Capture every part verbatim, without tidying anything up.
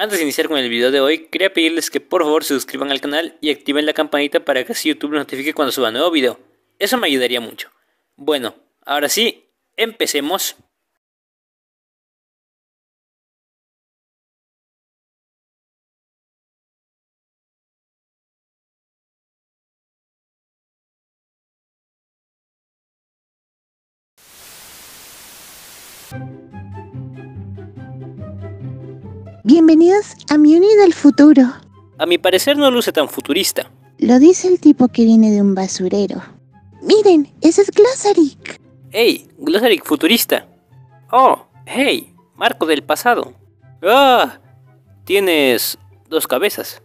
Antes de iniciar con el video de hoy, quería pedirles que por favor se suscriban al canal y activen la campanita para que así YouTube nos notifique cuando suba nuevo video. Eso me ayudaría mucho. Bueno, ahora sí, empecemos. Bienvenidos a mi uni del futuro. A mi parecer no luce tan futurista. Lo dice el tipo que viene de un basurero. Miren, ese es Glossaryk. Hey, Glossaryk futurista. Oh, hey, Marco del pasado. Ah, tienes dos cabezas.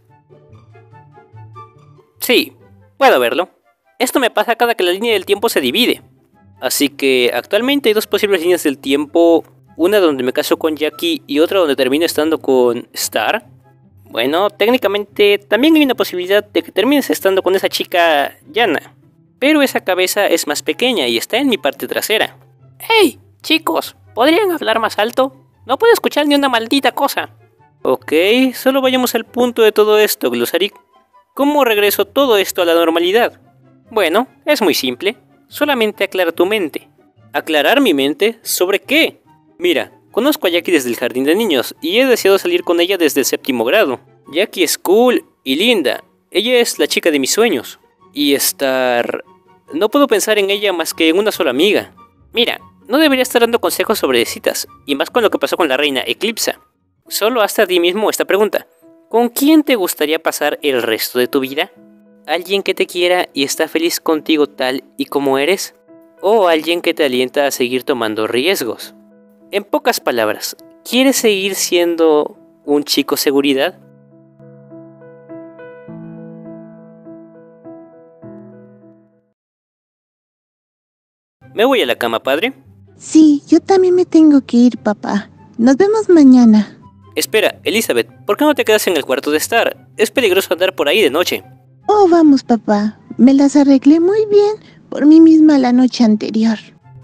Sí, puedo verlo. Esto me pasa cada que la línea del tiempo se divide. Así que actualmente hay dos posibles líneas del tiempo. Una donde me caso con Jackie y otra donde termino estando con Star. Bueno, técnicamente también hay una posibilidad de que termines estando con esa chica Yana. Pero esa cabeza es más pequeña y está en mi parte trasera. ¡Hey, chicos! ¿Podrían hablar más alto? No puedo escuchar ni una maldita cosa. Ok, solo vayamos al punto de todo esto, Glossaryk. ¿Cómo regreso todo esto a la normalidad? Bueno, es muy simple. Solamente aclara tu mente. ¿Aclarar mi mente? ¿Sobre qué? Mira, conozco a Jackie desde el jardín de niños y he deseado salir con ella desde el séptimo grado. Jackie es cool y linda. Ella es la chica de mis sueños. Y Star... no puedo pensar en ella más que en una sola amiga. Mira, no debería estar dando consejos sobre citas, y más con lo que pasó con la reina Eclipsa. Solo hazte a ti mismo esta pregunta. ¿Con quién te gustaría pasar el resto de tu vida? ¿Alguien que te quiera y está feliz contigo tal y como eres? ¿O alguien que te alienta a seguir tomando riesgos? En pocas palabras, ¿quieres seguir siendo un chico seguridad? ¿Me voy a la cama, padre? Sí, yo también me tengo que ir, papá. Nos vemos mañana. Espera, Elizabeth, ¿por qué no te quedas en el cuarto de Star? Es peligroso andar por ahí de noche. Oh, vamos, papá. Me las arreglé muy bien por mí misma la noche anterior.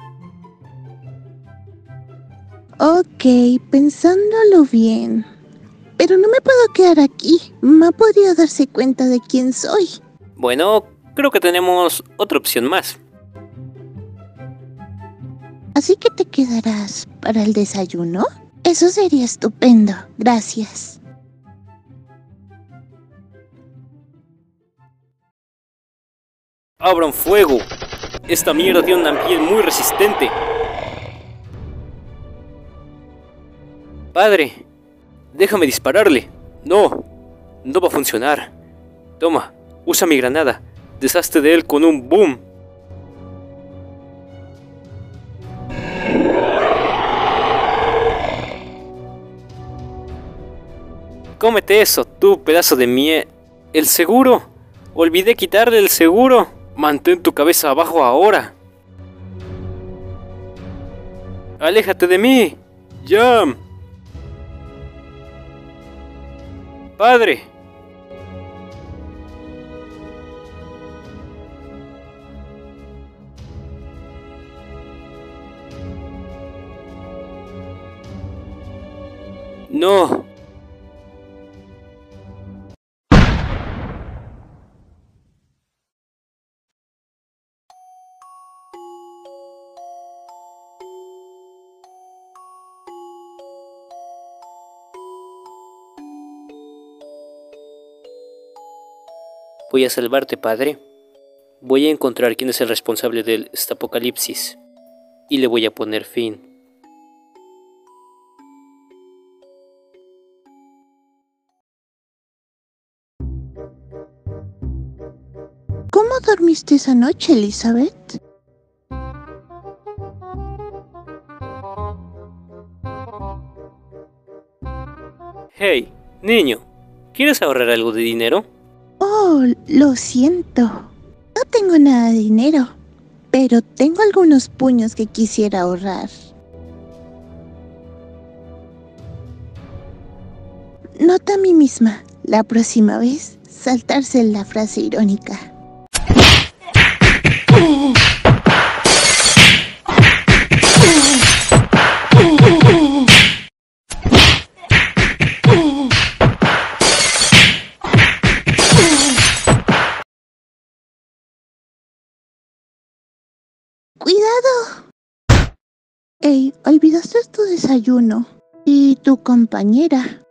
Ok, pensándolo bien. Pero no me puedo quedar aquí. Mamá podría darse cuenta de quién soy. Bueno, creo que tenemos otra opción más. ¿Así que te quedarás para el desayuno? Eso sería estupendo. Gracias. ¡Abran fuego! Esta mierda tiene una piel muy resistente. Padre, déjame dispararle. No, no va a funcionar. Toma, usa mi granada. Deshazte de él con un boom. Cómete eso, tú pedazo de mie... ¿El seguro? Olvidé quitarle el seguro. Mantén tu cabeza abajo ahora. Aléjate de mí. Jam. Padre. No. Voy a salvarte, padre. Voy a encontrar quién es el responsable del apocalipsis y le voy a poner fin. ¿Cómo dormiste esa noche, Elizabeth? Hey, niño, ¿quieres ahorrar algo de dinero? Oh, lo siento. No tengo nada de dinero, pero tengo algunos puños que quisiera ahorrar. Nota a mí misma, la próxima vez, saltarse la frase irónica. Ey, olvidaste tu desayuno. Y tu compañera.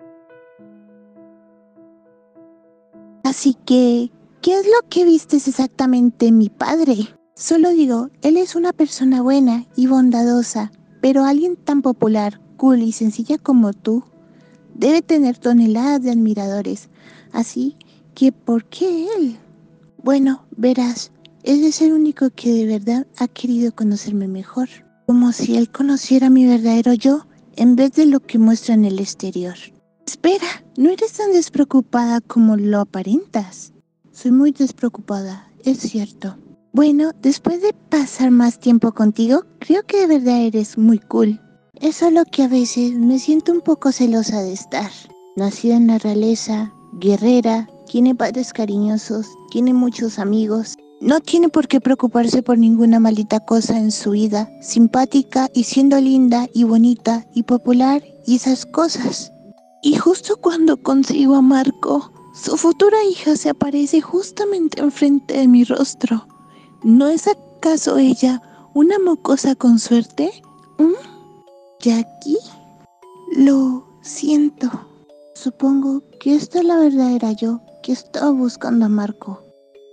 Así que, ¿qué es lo que vistes exactamente en mi padre? Solo digo, él es una persona buena y bondadosa, pero alguien tan popular, cool y sencilla como tú debe tener toneladas de admiradores. Así que, ¿por qué él? Bueno, verás, es de ser el único que de verdad ha querido conocerme mejor. Como si él conociera mi verdadero yo, en vez de lo que muestra en el exterior. Espera, no eres tan despreocupada como lo aparentas. Soy muy despreocupada, es cierto. Bueno, después de pasar más tiempo contigo, creo que de verdad eres muy cool. Es solo que a veces me siento un poco celosa de estar. Nacida en la realeza, guerrera, tiene padres cariñosos, tiene muchos amigos. No tiene por qué preocuparse por ninguna maldita cosa en su vida. Simpática y siendo linda y bonita y popular y esas cosas. Y justo cuando consigo a Marco, su futura hija se aparece justamente enfrente de mi rostro. ¿No es acaso ella una mocosa con suerte? ¿Mm? ¿Jackie? Lo siento. Supongo que esta es la verdadera yo que estaba buscando a Marco.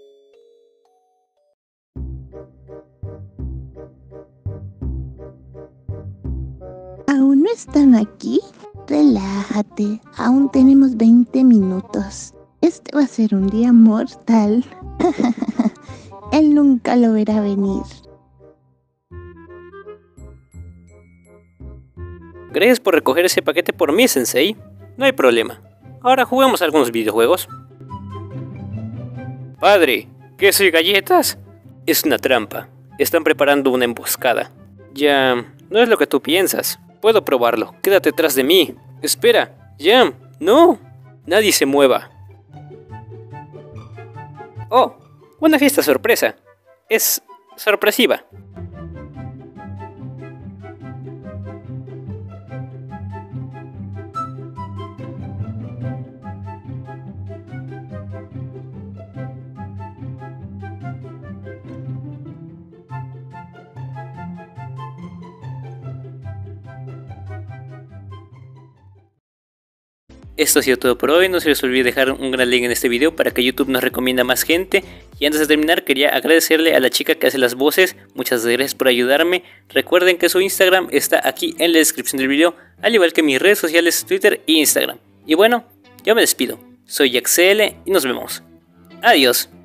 ¿Aún no están aquí? Relájate, aún tenemos veinte minutos. Este va a ser un día mortal. Él nunca lo verá venir. Gracias por recoger ese paquete por mí, Sensei. No hay problema. Ahora juguemos algunos videojuegos. Padre, ¿queso y galletas? Es una trampa. Están preparando una emboscada. Ya, no es lo que tú piensas. Puedo probarlo. Quédate atrás de mí. Espera, Jam, no. Nadie se mueva. Oh, una fiesta sorpresa. Es sorpresiva. Esto ha sido todo por hoy, no se les olvide dejar un gran like en este video para que YouTube nos recomienda más gente. Y antes de terminar quería agradecerle a la chica que hace las voces, muchas gracias por ayudarme. Recuerden que su Instagram está aquí en la descripción del video, al igual que mis redes sociales Twitter e Instagram. Y bueno, yo me despido, soy Jaxl y nos vemos. Adiós.